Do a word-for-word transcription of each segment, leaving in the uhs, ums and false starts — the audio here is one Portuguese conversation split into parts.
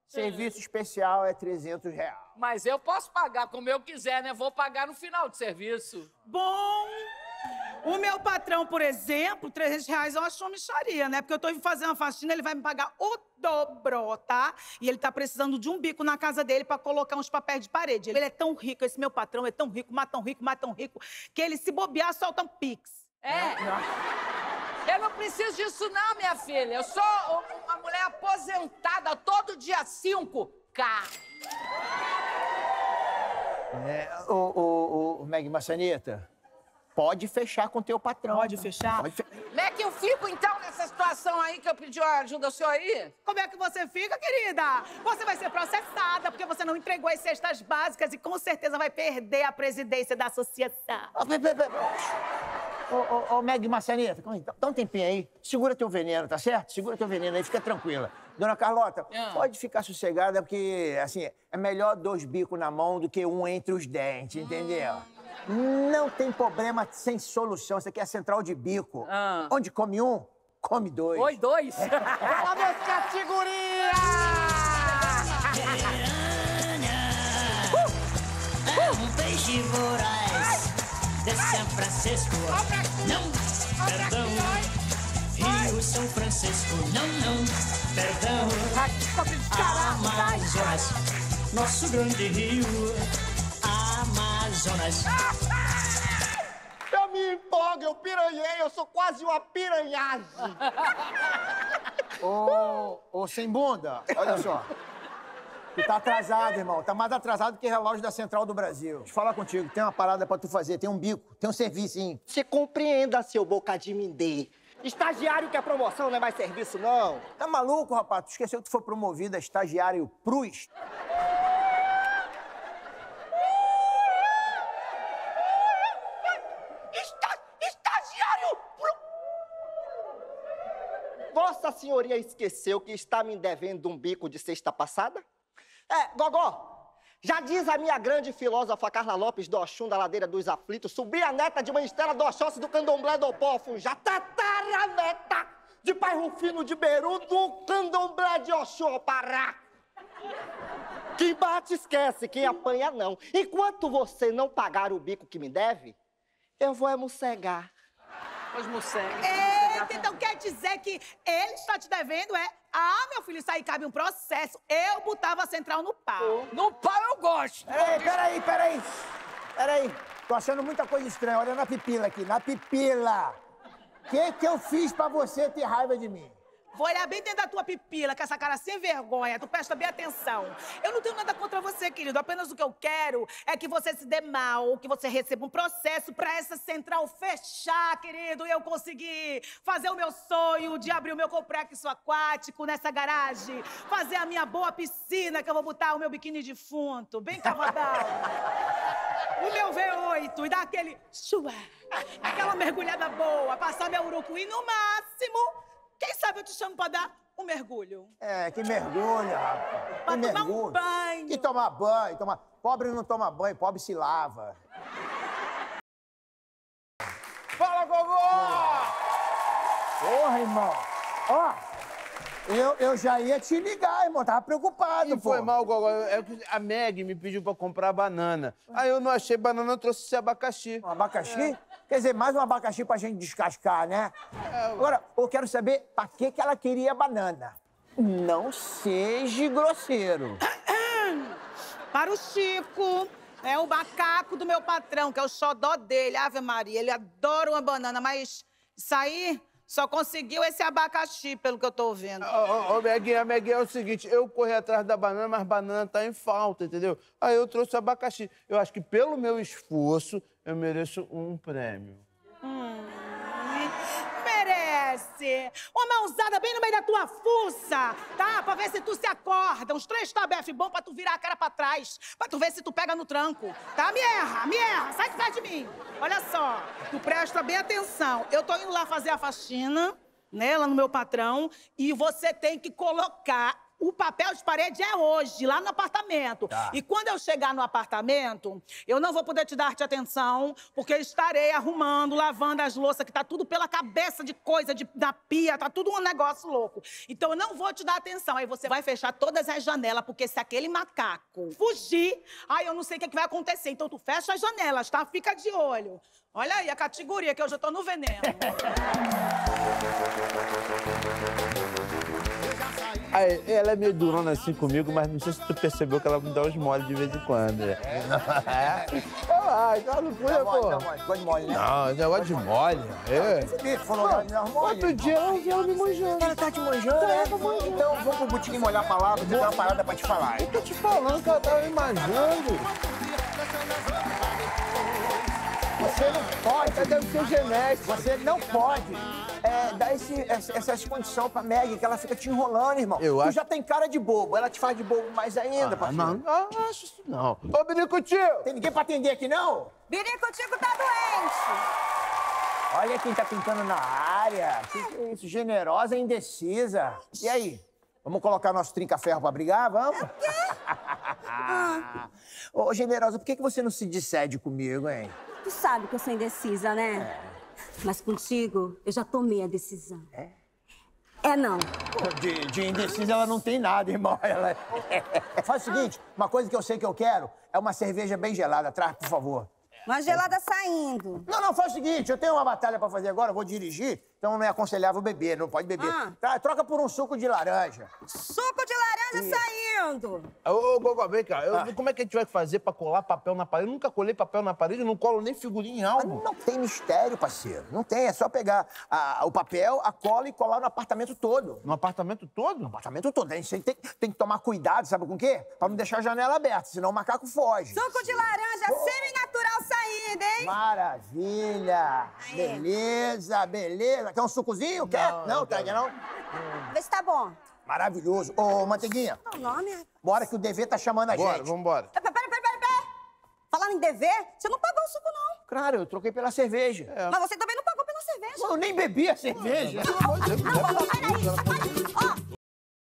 Serviço especial é trezentos reais. Mas eu posso pagar como eu quiser, né? Vou pagar no final do serviço. Bom, o meu patrão, por exemplo, trezentos reais é uma chomicharia, né? Porque eu tô indo fazer uma faxina, ele vai me pagar o dobro, tá? E ele tá precisando de um bico na casa dele pra colocar uns papéis de parede. Ele é tão rico, esse meu patrão é tão rico, mas tão rico, mas tão rico, que ele, se bobear, solta um pix. É? Eu não preciso disso não, minha filha. Eu sou uma mulher aposentada todo dia cinco K. É, ô, ô, ô, Meg Maçaneta, pode fechar com teu patrão. Pode fechar? Pode fe... Como é que eu fico, então, nessa situação aí que eu pedi ajuda ao senhor aí? Como é que você fica, querida? Você vai ser processada porque você não entregou as cestas básicas e com certeza vai perder a presidência da associação. Ô, pe- pe- pe- Ô, ô, ô, Meg Maçaneta, dá um tempinho aí. Segura teu veneno, tá certo? Segura teu veneno aí, fica tranquila. Dona Carlota, Ah. pode ficar sossegada, porque, assim, é melhor dois bicos na mão do que um entre os dentes, entendeu? Não tem problema sem solução. Isso aqui é central de bico. Ah. Onde come um, come dois. Oi, dois. Fala, meus categoria! É um peixe voraz de São Francisco. Não, perdão. Rio São Francisco. Não, não, perdão. Amazonas, nosso grande rio. Amazonas. Eu me empolgo, eu piranhei, eu sou quase uma piranhagem. Ô, ô, sem bunda, olha só. Tu tá atrasado, irmão. Tá mais atrasado que relógio da Central do Brasil. Deixa eu falar contigo. Tem uma parada pra tu fazer. Tem um bico, tem um serviço. Você compreenda, seu boca de mindê. Estagiário que é promoção, não é mais serviço, não. Tá maluco, rapaz? Tu esqueceu que tu foi promovido a estagiário Prus? Esta... Estagiário! Vossa Senhoria esqueceu que está me devendo um bico de sexta passada? É, Gogó, já diz a minha grande filósofa Carla Lopes do Oxum, da Ladeira dos Aflitos, sobrinha neta de uma estrela do Oxóssi do Candomblé do Opó, já tataraneta de pai Rufino de Beru do Candomblé de Oxum, Pará. Quem bate esquece, quem apanha não. Enquanto você não pagar o bico que me deve, eu vou é mossegar. Pois morcego. Eita, então quer dizer que ele está te devendo, é? Ah, meu filho, isso aí cabe um processo. Eu botava a central no pau. No pau eu gosto. Peraí, peraí, peraí. Peraí. Tô achando muita coisa estranha. Olha na pipila aqui, na pipila. O que que eu fiz pra você ter raiva de mim? Vou olhar bem dentro da tua pipila, com essa cara sem vergonha. Tu presta bem atenção. Eu não tenho nada contra você, querido. Apenas o que eu quero é que você se dê mal, que você receba um processo pra essa central fechar, querido. E eu conseguir fazer o meu sonho de abrir o meu complexo aquático nessa garagem. Fazer a minha boa piscina, que eu vou botar o meu biquíni defunto, bem cavadão. O meu V oito e dar aquele chua, aquela mergulhada boa, passar meu urucu e no máximo... Quem sabe eu te chamo pra dar um mergulho. É, que mergulho, rapaz. Pra Que tomar mergulho. um banho. Que tomar banho, tomar... Pobre não toma banho, pobre se lava. Fala, Gogó! Porra, irmão. Ó, eu, eu já ia te ligar, irmão. Tava preocupado, Não pô. foi mal, Gogó. É que a Meg me pediu pra comprar banana. Aí eu não achei banana, eu trouxe esse abacaxi. Um abacaxi? Quer dizer, mais um abacaxi pra gente descascar, né? Agora, eu quero saber pra que que ela queria banana. Não seja grosseiro. Para o Chico, é o macaco do meu patrão, que é o xodó dele. Ave Maria, ele adora uma banana, mas isso aí só conseguiu esse abacaxi, pelo que eu tô vendo. Ô, ô, ô, Meguinha, Meguinha, é o seguinte, eu corri atrás da banana, mas banana tá em falta, entendeu? Aí eu trouxe o abacaxi. Eu acho que pelo meu esforço, eu mereço um prêmio. Hum, merece! Uma mãozada bem no meio da tua fuça, tá? Pra ver se tu se acorda. Uns três tabef bom pra tu virar a cara pra trás. Pra tu ver se tu pega no tranco, tá? Me erra, me erra, sai de perto de mim. Olha só, tu presta bem atenção. Eu tô indo lá fazer a faxina, né, lá no meu patrão, e você tem que colocar O papel de parede é hoje, lá no apartamento. Tá. E quando eu chegar no apartamento, eu não vou poder te dar-te atenção, porque eu estarei arrumando, lavando as louças, que tá tudo pela cabeça de coisa de, da pia, tá tudo um negócio louco. Então eu não vou te dar atenção. Aí você vai fechar todas as janelas, porque se aquele macaco fugir, aí eu não sei o que, é que vai acontecer. Então tu fecha as janelas, tá? Fica de olho. Olha aí a categoria, que eu já tô no veneno. Aí, ela é meio durona assim comigo, mas não sei se tu percebeu que ela me dá uns mole de vez em quando. É? Ah, ela não foi, pô. Gosta de mole, né? Não, negócio de mole. É. Você falou que ela mole. Outro dia ela vi ela me manjando. Ela tá te manjando, né? Então vamos pro botiquim molhar a palavra, que eu tenho uma parada pra te falar. Eu tô te falando que ela tava me manjando. Você não pode. Deve ser genético. Você não pode é, dar esse, essa, essa condição pra Maggie, que ela fica te enrolando, irmão. Eu tu acho... já tem cara de bobo, ela te faz de bobo mais ainda, ah, parceiro. Não, não acho isso não. Ô, Birico Tio! Tem ninguém pra atender aqui, não? Birico Tico tá doente. Olha quem tá pintando na área. Que que é isso? Generosa e indecisa. E aí? Vamos colocar nosso trinca-ferro pra brigar? Vamos? O quê? ah. Ô, Generosa, por que, que você não se decide comigo, hein? Tu sabe que eu sou indecisa, né? É. Mas contigo, eu já tomei a decisão. É? É não. De, de indecisa ela não tem nada, irmão. Ela... Faz o seguinte, uma coisa que eu sei que eu quero é uma cerveja bem gelada. Traz, por favor. Uma gelada saindo. Não, não, faz o seguinte, eu tenho uma batalha pra fazer agora, eu vou dirigir, então não é aconselhável beber, não pode beber. Ah. Tá, troca por um suco de laranja. Suco de laranja saindo. Ô, ô, Gogó, vem cá. Eu- Ah. Como é que a gente vai fazer pra colar papel na parede? Eu nunca colei papel na parede, não colo nem figurinha em Mas álbum. não tem mistério, parceiro. Não tem, é só pegar a- o papel, a cola e colar no apartamento todo. No apartamento todo? No apartamento todo. A gente tem, tem que tomar cuidado, sabe com o quê? Pra não deixar a janela aberta, senão o macaco foge. Suco de laranja semi-natural saindo, hein? Maravilha! Beleza, beleza. Quer um sucozinho? Quer? Não, Não, não tá, quero. quer não? Vê se tá bom. Maravilhoso. Ô, Manteiguinha, Qual o nome? bora que o D V tá chamando a Bora, gente. vambora. Pera, pera, pera, pera, pera. Falando em dever, você não pagou o suco, não. Claro, eu troquei pela cerveja. Mas você também não pagou pela cerveja. Eu nem bebi a cerveja. Pelo amor de Deus, Ah, não Gogó, é peraí, possível. peraí. Ó,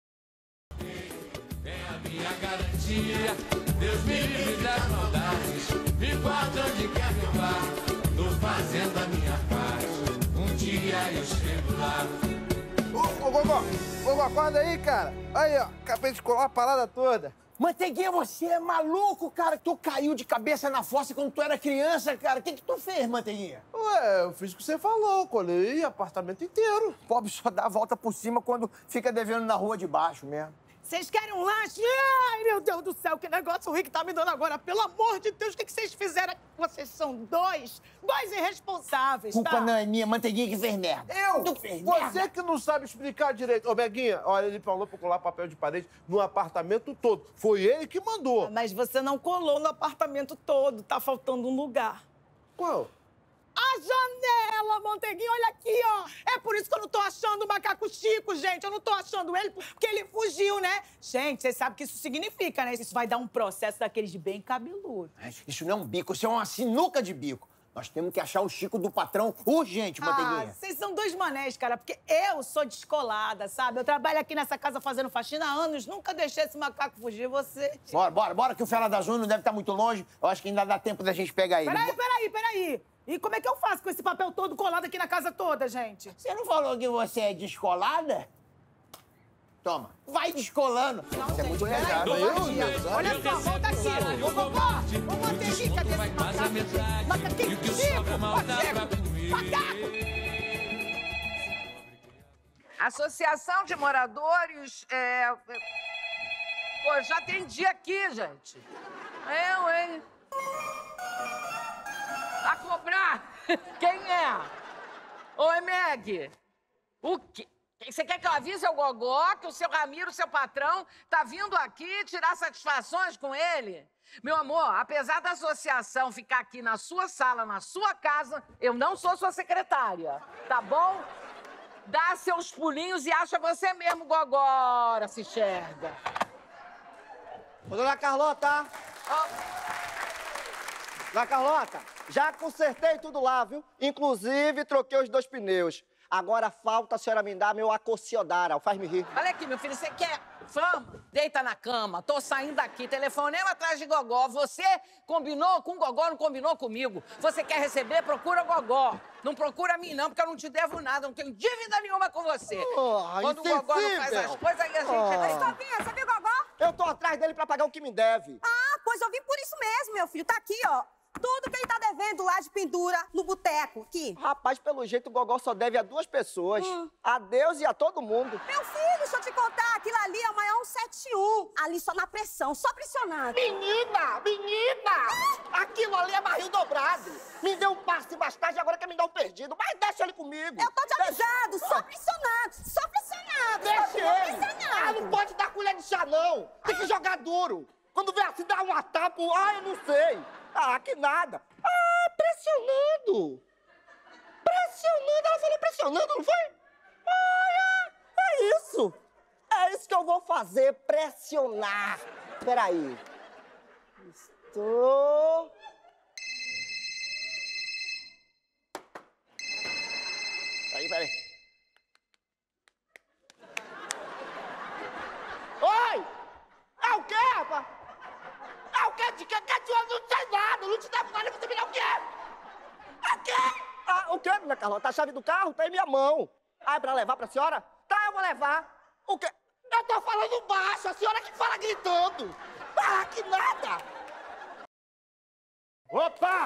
Minha garantia, Deus me livre das maldades. Me guarda onde quer que eu vá. Tô fazendo a minha parte. Um dia eu chego lá. Ô, ô, Gogó, Gogó, acorda aí, cara. Aí, ó, acabei de colar a parada toda. Manteiguinha, você é maluco, cara. Tu caiu de cabeça na fossa quando tu era criança, cara. O que que tu fez, Manteiguinha? Ué, eu fiz o que você falou, colei apartamento inteiro. Pobre só dá a volta por cima quando fica devendo na rua de baixo mesmo. Vocês querem um lanche? Ai, meu Deus do céu, que negócio o Rick tá me dando agora. Pelo amor de Deus, o que que vocês fizeram? Vocês são dois, dois irresponsáveis, Culpa tá? não é minha, Manteiguinha que fez merda. Eu? Tu fez merda. Você que não sabe explicar direito. Ô, Beguinha, olha, ele falou pra colar papel de parede no apartamento todo. Foi ele que mandou. Mas você não colou no apartamento todo, tá faltando um lugar. Qual? A janela, Manteiguinha, olha aqui, ó. É por isso que eu não tô achando o macaco Chico, gente. Eu não tô achando ele porque ele fugiu, né? Gente, vocês sabem o que isso significa, né? Isso vai dar um processo daqueles de bem cabeludo. Isso não é um bico, isso é uma sinuca de bico. Nós temos que achar o Chico do patrão urgente, Ah, Manteiguinha. vocês são dois manés, cara, porque eu sou descolada, sabe? Eu trabalho aqui nessa casa fazendo faxina há anos, nunca deixei esse macaco fugir, você... Bora, bora, bora, que o Fela da Zona não deve estar muito longe. Eu acho que ainda dá tempo da gente pegar ele. Peraí, peraí, peraí. E como é que eu faço com esse papel todo colado aqui na casa toda, gente? Você não falou que você é descolada? Toma, vai descolando. Isso é muito pesado. Olha só, volta aqui. Ô, vovó, ô, Manteiguinha, cadê esse macaco? Macaquinho, Chico, Chico, macaco. Associação de moradores, é... é- Pô, já atendi aqui, gente. Eu, hein? A cobrar? Quem é? Oi, Meg. O quê? Você quer que eu avise ao Gogó que o seu Ramiro, seu patrão, tá vindo aqui tirar satisfações com ele? Meu amor, apesar da associação ficar aqui na sua sala, na sua casa, eu não sou sua secretária, tá bom? Dá seus pulinhos e acha você mesmo, Gogó, ora se enxerga. Ô, dona Carlota! Dona Carlota, já consertei tudo lá, viu? Inclusive, troquei os dois pneus. Agora falta a senhora me dar meu acociodara, faz-me rir. Olha aqui, meu filho, você quer Vamos, deita na cama. Tô saindo daqui. Telefonema atrás de Gogó. Você combinou com Gogó, não combinou comigo. Você quer receber, procura Gogó. Não procura mim, não, porque eu não te devo nada. Não tenho dívida nenhuma com você. Oh, Quando o Gogó não faz as coisas, aí a gente... Oh. Escovinha, você viu o Gogó? Eu tô atrás dele pra pagar o que me deve. Ah, pois eu vim por isso mesmo, meu filho. Tá aqui, ó. Tudo que ele tá devendo lá de pendura no boteco, aqui. Rapaz, pelo jeito, o Gogó só deve a duas pessoas. Hum. A Deus e a todo mundo. Meu filho, deixa eu te contar, aquilo ali é o maior cento e setenta e um. Ali só na pressão, só pressionado. Menina! Menina! Ah. Aquilo ali é barril dobrado. Me deu um passe mais tarde, agora quer me dar um perdido. Mas deixa ele comigo. Eu tô te avisando, só pressionado, só pressionado. Deixa só ele! pressionado. Ah, não pode dar colher de chá, não. Tem que jogar duro. Quando vem assim, dá uma tapa, ah, eu não sei. Ah, que nada. Ah, pressionando. Pressionando, ela falou pressionando, não foi? Ah, é, é isso. É isso que eu vou fazer, pressionar. Peraí. Estou... Peraí, peraí. Oi! É o quê, rapaz? É o quê? De que? Que eu não sei nada, não te devo nada, você me dá o quê? É o quê? Ah, o quê, dona Carlota? A chave do carro tá em minha mão. Ah, é pra levar pra senhora? Tá, eu vou levar. O quê? Eu tô falando baixo, a senhora que fala gritando. Ah, que nada! Opa!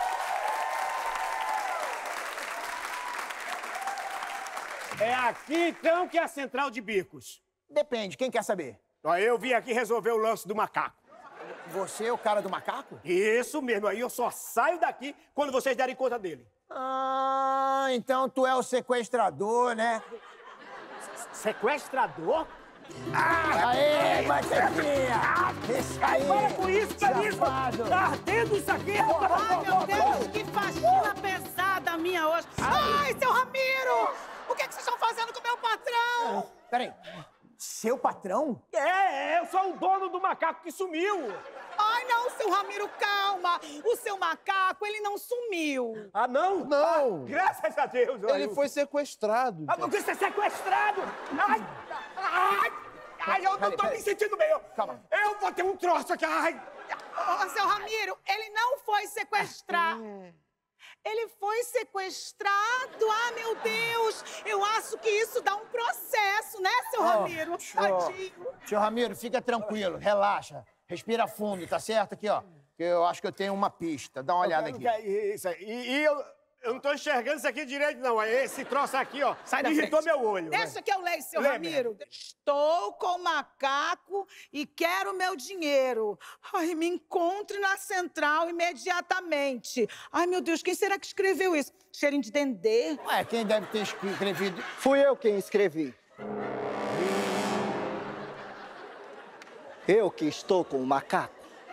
É aqui, então, que é a central de bicos. Depende, quem quer saber? Ó, eu vim aqui resolver o lance do macaco. Você é o cara do macaco? Isso mesmo, aí eu só saio daqui quando vocês derem conta dele. Ah, então tu é o sequestrador, né? Sequestrador? Ah, aê, manteiguinha! Isso aí! Para com isso, que é isso? Safado. Tá ardendo isso aqui? Ai, meu Deus, que faxina pesada a minha hoje. Ai, seu Ramiro! O que, é que vocês estão fazendo com o meu patrão? Peraí, seu patrão? É, eu sou o dono do macaco que sumiu. Ai, não, seu Ramiro, calma. O seu macaco, ele não sumiu. Ah, não? Não. Ah, graças a Deus. Ele foi sequestrado. Ah, mas você é sequestrado! Ai! Ai! Ai, eu não Peraí, tô peraí. me sentindo bem. Eu, Calma. Eu vou ter um troço aqui. Ai! Ô, seu Ramiro, ele não foi sequestrado. Ele foi sequestrado. Ah, meu Deus. Eu acho que isso dá um processo, né, seu Ramiro? Tadinho. Tio Ramiro, fica tranquilo, relaxa. Respira fundo, tá certo? Aqui, ó. Eu acho que eu tenho uma pista. Dá uma olhada aqui. Isso aí. E, e eu, eu não tô enxergando isso aqui direito, não. Esse troço aqui, ó, Sai da irritou frente. meu olho. Deixa que eu leio, seu Lê, Ramiro. Estou com o macaco e quero meu dinheiro. Ai, me encontre na central imediatamente. Ai, meu Deus, quem será que escreveu isso? Cheirinho de dendê. Ué, quem deve ter escrevido? Fui eu quem escrevi. Eu que estou com o macaco.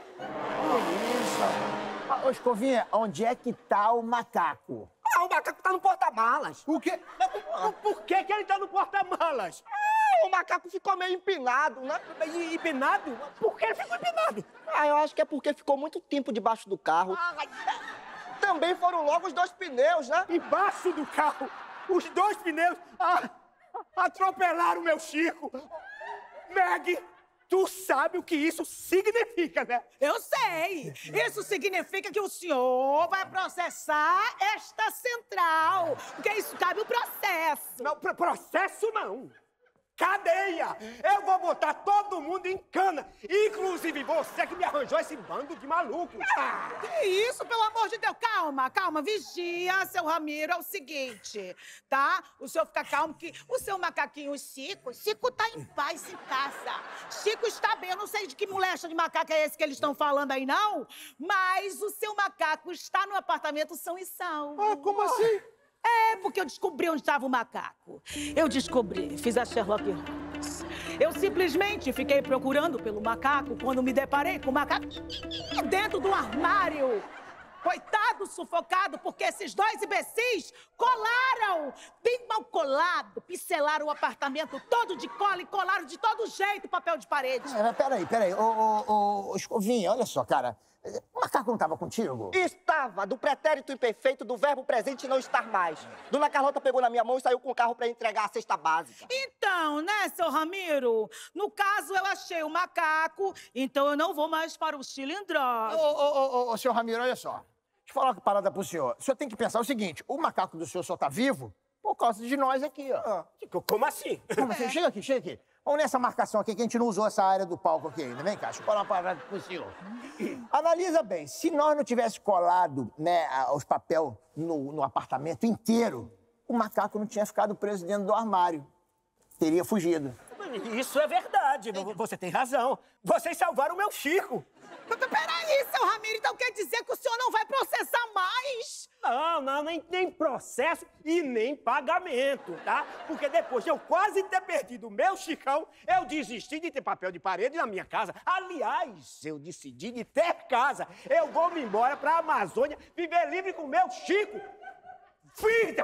Ô, Escovinha, onde é que tá o macaco? Ah, o macaco tá no porta-malas. O quê? Por, por que que ele tá no porta-malas? Ah, o macaco ficou meio empinado, né? E- Empinado? Por que ele ficou empinado? Ah, eu acho que é porque ficou muito tempo debaixo do carro. Também foram logo os dois pneus, né? Embaixo do carro, os dois pneus ah, atropelaram o meu Chico. Meg, tu sabe o que isso significa, né? Eu sei. Isso significa que o senhor vai processar esta central. Porque isso cabe o processo. Não, pro- processo não. Cadeia! Eu vou botar todo mundo em cana, inclusive você que me arranjou esse bando de malucos. Ah, Que isso, pelo amor de Deus? Calma, calma, vigia, seu Ramiro. É o seguinte, tá? O senhor fica calmo que o seu macaquinho, o Chico, Chico tá em paz em casa. Chico está bem, eu não sei de que molecha de macaco é esse que eles estão falando aí, não, mas o seu macaco está no apartamento são e salvo. Ah, como assim? É, porque eu descobri onde estava o macaco. Eu descobri, fiz a Sherlock Holmes. Eu simplesmente fiquei procurando pelo macaco quando me deparei com o macaco dentro do armário. Coitado, sufocado, porque esses dois imbecis colaram, bem mal colado, pincelaram o apartamento todo de cola e colaram de todo jeito o papel de parede. É, peraí, peraí. Ô, ô, ô, Escovinha, olha só, cara. O macaco não estava contigo? Estava, do pretérito imperfeito do verbo presente não estar mais. Dona Carlota pegou na minha mão e saiu com o carro pra entregar a cesta básica. Então, né, seu Ramiro? No caso, eu achei o macaco, então eu não vou mais para o cilindro. Ô, ô, ô, ô, senhor Ramiro, olha só. Deixa eu falar uma parada pro senhor. O senhor tem que pensar o seguinte, o macaco do senhor só tá vivo por causa de nós aqui, ó. Ah, como assim? Como assim? Chega aqui, chega aqui. Vamos nessa marcação aqui, que a gente não usou essa área do palco aqui ainda. Vem cá, deixa eu falar uma parada pro senhor. Analisa bem, se nós não tivesse colado, né, os papéis no, no apartamento inteiro, o macaco não tinha ficado preso dentro do armário. Teria fugido. Isso é verdade, você tem razão. Vocês salvaram o meu Chico. Peraí, seu Ramiro, então quer dizer que o senhor não vai processar mais? Não, não, nem, nem processo e nem pagamento, tá? Porque depois de eu quase ter perdido o meu Chicão, eu desisti de ter papel de parede na minha casa. Aliás, eu decidi de ter casa. Eu vou me embora pra Amazônia, viver livre com o meu Chico. Filha!